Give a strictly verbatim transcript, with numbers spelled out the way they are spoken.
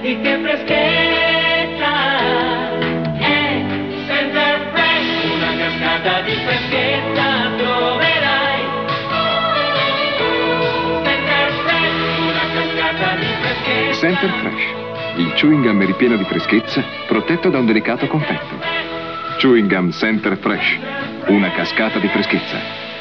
di che freschezza. È Center Fresh, una cascata di freschezza troverai. Center Fresh, una cascata di freschezza. Center Fresh, il chewing gum ripieno di freschezza, protetto da un delicato confetto. Chewing gum Center Fresh, una cascata di freschezza.